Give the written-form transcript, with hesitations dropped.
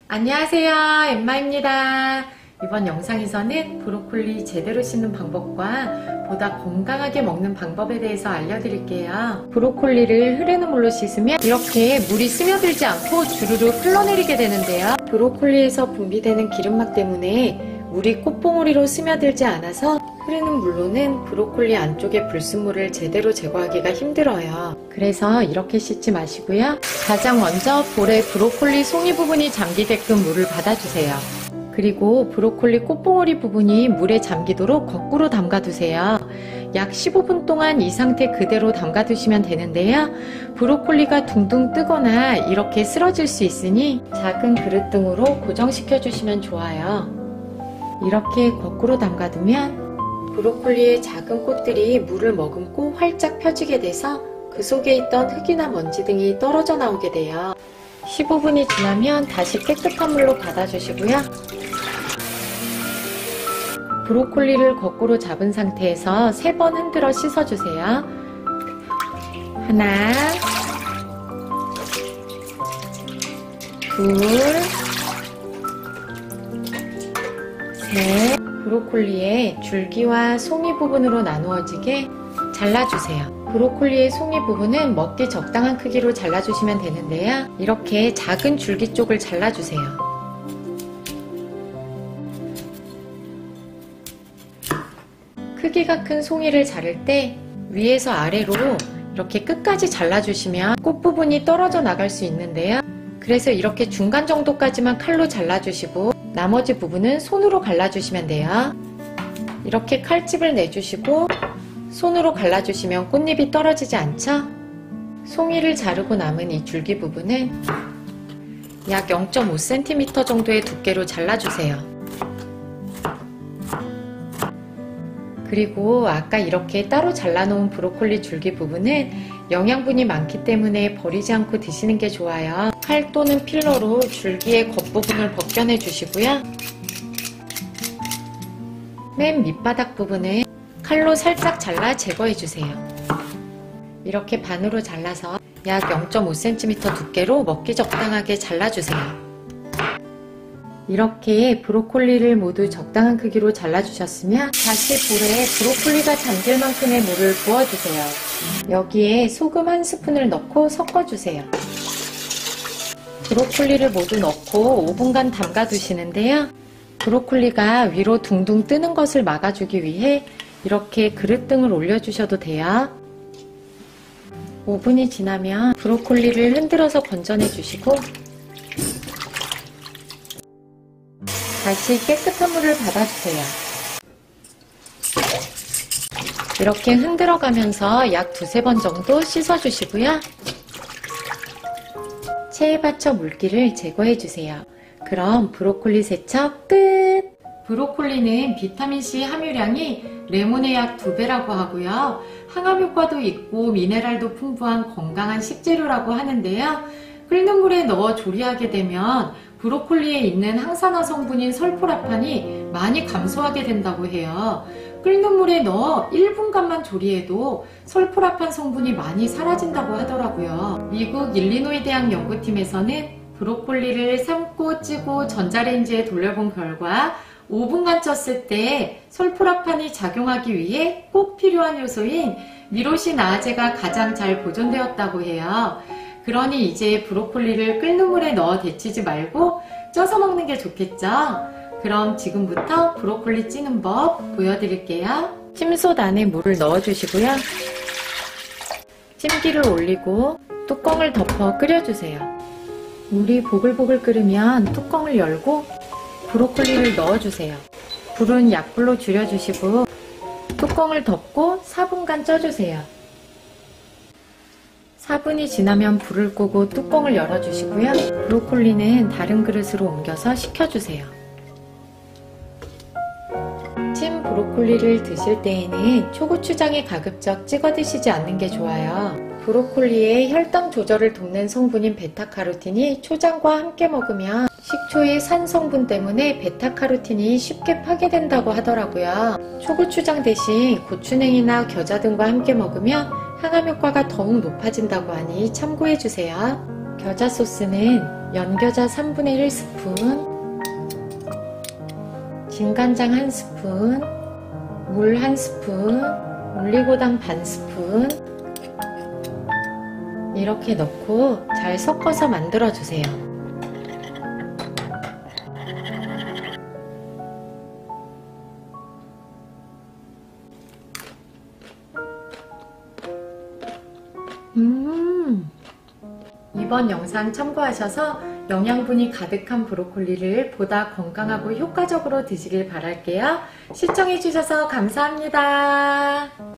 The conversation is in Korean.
안녕하세요, 엠마입니다. 이번 영상에서는 브로콜리 제대로 씻는 방법과 보다 건강하게 먹는 방법에 대해서 알려드릴게요. 브로콜리를 흐르는 물로 씻으면 이렇게 물이 스며들지 않고 주르륵 흘러내리게 되는데요. 브로콜리에서 분비되는 기름막 때문에 물이 꽃봉오리로 스며들지 않아서 흐르는 물로는 브로콜리 안쪽의 불순물을 제대로 제거하기가 힘들어요. 그래서 이렇게 씻지 마시고요. 가장 먼저 볼에 브로콜리 송이 부분이 잠기게끔 물을 받아주세요. 그리고 브로콜리 꽃봉오리 부분이 물에 잠기도록 거꾸로 담가두세요. 약 15분 동안 이 상태 그대로 담가두시면 되는데요. 브로콜리가 둥둥 뜨거나 이렇게 쓰러질 수 있으니 작은 그릇 등으로 고정시켜 주시면 좋아요. 이렇게 거꾸로 담가두면 브로콜리의 작은 꽃들이 물을 머금고 활짝 펴지게 돼서 그 속에 있던 흙이나 먼지 등이 떨어져 나오게 돼요. 15분이 지나면 다시 깨끗한 물로 받아주시고요. 브로콜리를 거꾸로 잡은 상태에서 3번 흔들어 씻어주세요. 하나, 둘, 셋. 브로콜리의 줄기와 송이 부분으로 나누어지게 잘라주세요. 브로콜리의 송이 부분은 먹기 적당한 크기로 잘라주시면 되는데요. 이렇게 작은 줄기 쪽을 잘라주세요. 크기가 큰 송이를 자를 때 위에서 아래로 이렇게 끝까지 잘라주시면 꽃 부분이 떨어져 나갈 수 있는데요. 그래서 이렇게 중간 정도까지만 칼로 잘라주시고 나머지 부분은 손으로 갈라주시면 돼요. 이렇게 칼집을 내주시고 손으로 갈라주시면 꽃잎이 떨어지지 않죠? 송이를 자르고 남은 이 줄기 부분은 약 0.5cm 정도의 두께로 잘라주세요. 그리고 아까 이렇게 따로 잘라놓은 브로콜리 줄기 부분은 영양분이 많기 때문에 버리지 않고 드시는 게 좋아요. 칼 또는 필러로 줄기의 겉부분을 벗겨내 주시고요. 맨 밑바닥 부분을 칼로 살짝 잘라 제거해 주세요. 이렇게 반으로 잘라서 약 0.5cm 두께로 먹기 적당하게 잘라주세요. 이렇게 브로콜리를 모두 적당한 크기로 잘라주셨으면 다시 볼에 브로콜리가 잠길 만큼의 물을 부어주세요. 여기에 소금 1스푼을 넣고 섞어주세요. 브로콜리를 모두 넣고 5분간 담가두시는데요. 브로콜리가 위로 둥둥 뜨는 것을 막아주기 위해 이렇게 그릇 등을 올려주셔도 돼요. 5분이 지나면 브로콜리를 흔들어서 건져내 주시고 다시 깨끗한 물을 받아주세요. 이렇게 흔들어가면서 약 2~3번 정도 씻어주시고요. 체에 받쳐 물기를 제거해주세요. 그럼 브로콜리 세척 끝! 브로콜리는 비타민C 함유량이 레몬의 약 2배라고 하고요. 항암 효과도 있고 미네랄도 풍부한 건강한 식재료라고 하는데요. 끓는 물에 넣어 조리하게 되면 브로콜리에 있는 항산화 성분인 설포라판이 많이 감소하게 된다고 해요. 끓는 물에 넣어 1분간만 조리해도 설포라판 성분이 많이 사라진다고 하더라고요. 미국 일리노이 대학 연구팀에서는 브로콜리를 삶고 찌고 전자레인지에 돌려본 결과 5분간 쪘을 때 설포라판이 작용하기 위해 꼭 필요한 요소인 미로신 아아제가 가장 잘 보존되었다고 해요. 그러니 이제 브로콜리를 끓는 물에 넣어 데치지 말고 쪄서 먹는 게 좋겠죠? 그럼 지금부터 브로콜리 찌는 법 보여드릴게요. 찜솥 안에 물을 넣어주시고요. 찜기를 올리고 뚜껑을 덮어 끓여주세요. 물이 보글보글 끓으면 뚜껑을 열고 브로콜리를 넣어주세요. 불은 약불로 줄여주시고 뚜껑을 덮고 4분간 쪄주세요. 4분이 지나면 불을 끄고 뚜껑을 열어주시고요. 브로콜리는 다른 그릇으로 옮겨서 식혀주세요. 찐 브로콜리를 드실 때에는 초고추장에 가급적 찍어 드시지 않는 게 좋아요. 브로콜리의 혈당 조절을 돕는 성분인 베타카로틴이 초장과 함께 먹으면 식초의 산 성분 때문에 베타카로틴이 쉽게 파괴된다고 하더라고요. 초고추장 대신 고추냉이나 겨자 등과 함께 먹으면 항암 효과가 더욱 높아진다고 하니 참고해주세요. 겨자 소스는 연겨자 3분의 1스푼, 진간장 1스푼, 물 1스푼, 올리고당 반 스푼 이렇게 넣고 잘 섞어서 만들어 주세요. 이번 영상 참고하셔서 영양분이 가득한 브로콜리를 보다 건강하고 효과적으로 드시길 바랄게요. 시청해주셔서 감사합니다.